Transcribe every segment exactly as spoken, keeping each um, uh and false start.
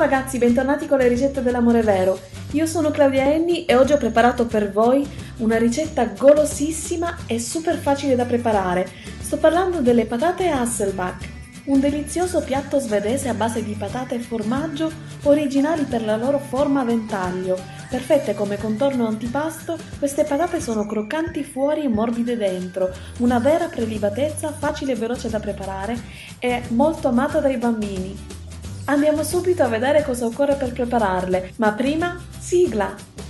ragazzi, bentornati con le ricette dell'amore vero. Io sono Claudia Enni e oggi ho preparato per voi una ricetta golosissima e super facile da preparare. Sto parlando delle patate Hasselback, un delizioso piatto svedese a base di patate e formaggio originali per la loro forma a ventaglio. Perfette come contorno antipasto, queste patate sono croccanti fuori e morbide dentro, una vera prelibatezza facile e veloce da preparare e molto amata dai bambini. Andiamo subito a vedere cosa occorre per prepararle, ma prima, sigla!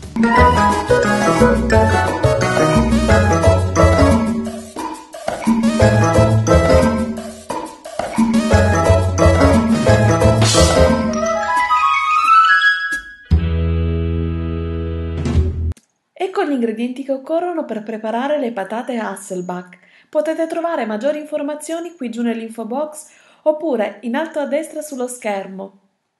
Ecco gli ingredienti che occorrono per preparare le patate Hasselback. Potete trovare maggiori informazioni qui giù nell'info box oppure in alto a destra sullo schermo.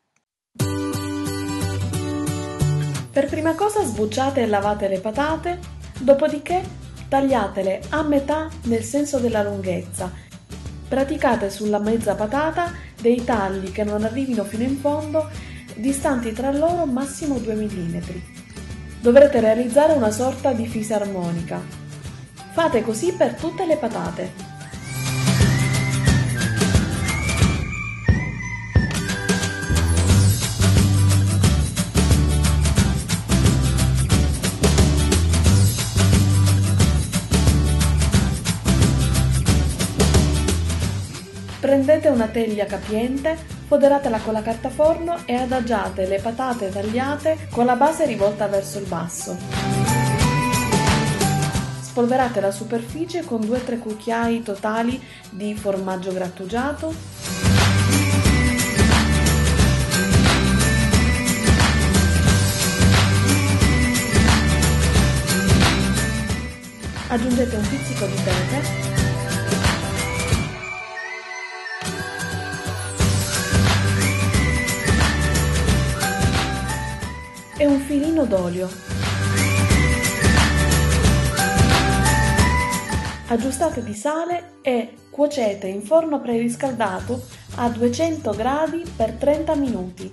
Per prima cosa sbucciate e lavate le patate, dopodiché tagliatele a metà nel senso della lunghezza. Praticate sulla mezza patata dei tagli che non arrivino fino in fondo, distanti tra loro massimo due millimetri. Dovrete realizzare una sorta di fisarmonica. Fate così per tutte le patate. Prendete una teglia capiente, foderatela con la carta forno e adagiate le patate tagliate con la base rivolta verso il basso. Spolverate la superficie con due tre cucchiai totali di formaggio grattugiato. Aggiungete un pizzico di pepe. E un filino d'olio. Aggiustate di sale e cuocete in forno preriscaldato a duecento gradi per trenta minuti.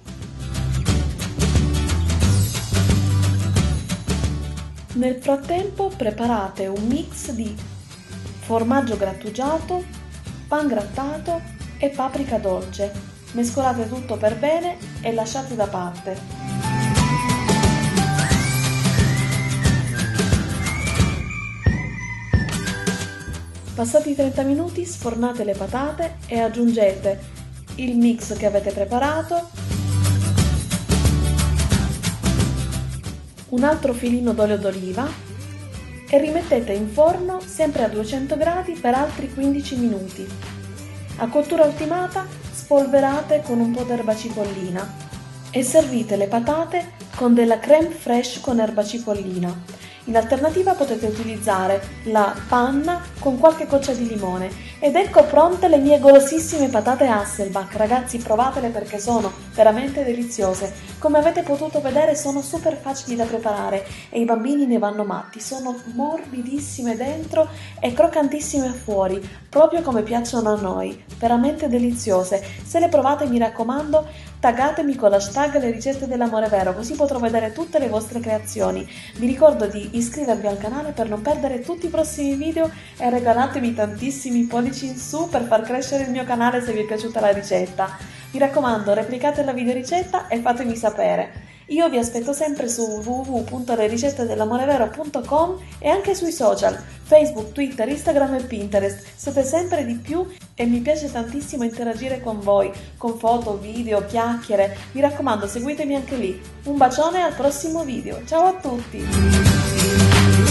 Nel frattempo preparate un mix di formaggio grattugiato, pan grattato e paprika dolce. Mescolate tutto per bene e lasciate da parte. Passati trenta minuti sfornate le patate e aggiungete il mix che avete preparato, un altro filino d'olio d'oliva e rimettete in forno sempre a duecento gradi per altri quindici minuti. A cottura ultimata spolverate con un po' d'erba cipollina e servite le patate con della crème fraîche con erba cipollina. In alternativa potete utilizzare la panna con qualche goccia di limone. Ed ecco pronte le mie golosissime patate Hasselback. Ragazzi, provatele perché sono veramente deliziose. Come avete potuto vedere sono super facili da preparare e i bambini ne vanno matti. Sono morbidissime dentro e croccantissime fuori, proprio come piacciono a noi. Veramente deliziose. Se le provate, mi raccomando, taggatemi con l'hashtag le ricette dell'amore vero, così potrò vedere tutte le vostre creazioni. Vi ricordo di iscrivervi al canale per non perdere tutti i prossimi video e regalatemi tantissimi pollici in su per far crescere il mio canale se vi è piaciuta la ricetta. Mi raccomando, replicate la videoricetta e fatemi sapere. Io vi aspetto sempre su w w w punto le ricette dell'amore vero punto com e anche sui social, Facebook, Twitter, Instagram e Pinterest. Siete sempre di più e mi piace tantissimo interagire con voi, con foto, video, chiacchiere. Mi raccomando, seguitemi anche lì. Un bacione, al prossimo video. Ciao a tutti!